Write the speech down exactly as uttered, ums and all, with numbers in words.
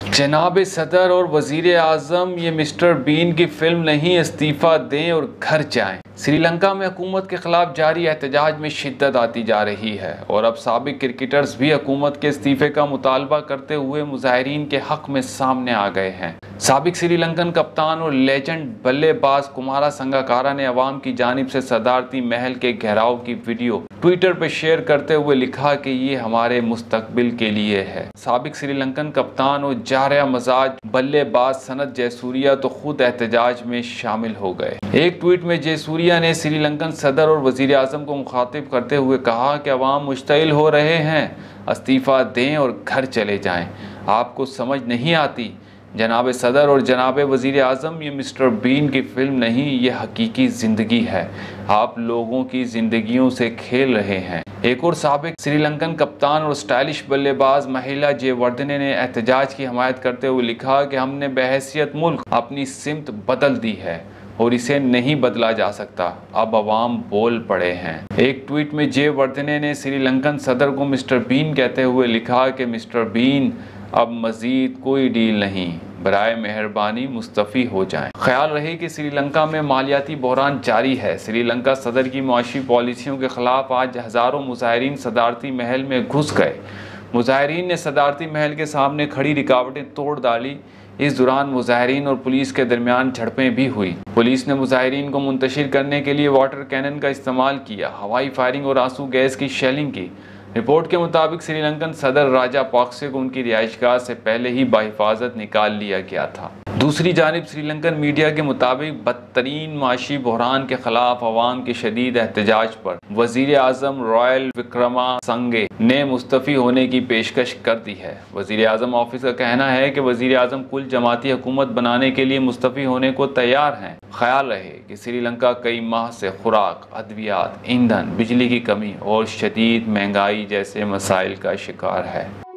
जनाब सदर और वजीर आज़म, ये मिस्टर बीन की फिल्म नहीं, इस्तीफ़ा दें और घर जाएं। श्रीलंका में हुकूमत के खिलाफ जारी एहतजाज में शिद्दत आती जा रही है और अब साबिक क्रिकेटर्स भी हुकूमत के इस्तीफ़े का मुतालबा करते हुए मुजाहिरीन के हक में सामने आ गए हैं। साबिक श्रीलंकन कप्तान और लेजेंड बल्लेबाज कुमारा संगकारा ने अवाम की जानिब से सदारती महल के घेराव की वीडियो ट्विटर पर शेयर करते हुए लिखा कि ये हमारे मुस्तकबिल के लिए है। साबिक श्रीलंकन कप्तान और जारिया मजाज बल्लेबाज सनत जयसूर्या तो खुद एहतजाज में शामिल हो गए। एक ट्वीट में जयसूर्या ने श्रीलंकन सदर और वजीर आज़म को मुखातिब करते हुए कहा कि अवाम मुश्तइल हो रहे हैं, इस्तीफ़ा दें और घर चले जाएं। आपको समझ नहीं आती जनाब सदर और जनाब वज़ीर आज़म, ये मिस्टर बीन की फिल्म नहीं, ये हकीकी ज़िंदगी है। आप लोगों की ज़िंदगियों से खेल रहे हैं। एक और साबिक श्रीलंकन कप्तान और स्टाइलिश बल्लेबाज महिला जयवर्धने ने एहतजाज की हमायत करते हुए लिखा कि हमने बहैसियत मुल्क अपनी सिमत बदल दी है और इसे नहीं बदला जा सकता। अब अवाम बोल पड़े हैं। एक ट्वीट में जयवर्धने ने श्रीलंकन सदर को मिस्टर बीन कहते हुए लिखा कि मिस्टर बीन, अब मज़ीद कोई डील नहीं, बराए मेहरबानी मुस्तफ़ी हो जाएं। ख्याल रहे कि श्रीलंका में मालियाती बहरान जारी है। श्रीलंका सदर की मुआशी पॉलिसियों के ख़िलाफ़ आज हज़ारों मुजाहिरीन सदारती महल में घुस गए। मुजाहिरीन ने सदारती महल के सामने खड़ी रुकावटें तोड़ डाली। इस दौरान मुजाहिरीन और पुलिस के दरमियान झड़पें भी हुई। पुलिस ने मुजाहिरीन को मुंतशिर करने के लिए वाटर कैनन का इस्तेमाल किया, हवाई फायरिंग और आंसू गैस की शेलिंग की। रिपोर्ट के मुताबिक श्रीलंकन सदर राजा पाक्से को उनकी रिहाइशगाह से पहले ही बाहिफाजत निकाल लिया गया था। दूसरी जानिब श्रीलंकन मीडिया के मुताबिक बदतरीन माशी बहरान के खिलाफ अवाम के शदीद एहतजाज पर वजीर आज़म रॉयल विक्रमासिंघे ने मुस्तफ़ी होने की पेशकश कर दी है। वजीर आज़म ऑफिस का कहना है कि वजीर आज़म कुल जमाती हुकूमत बनाने के लिए मुस्तफ़ी होने को तैयार हैं। ख्याल रहे कि श्रीलंका कई माह से खुराक, अद्वियात, ईंधन, बिजली की कमी और शदीद महंगाई जैसे मसाइल का शिकार है।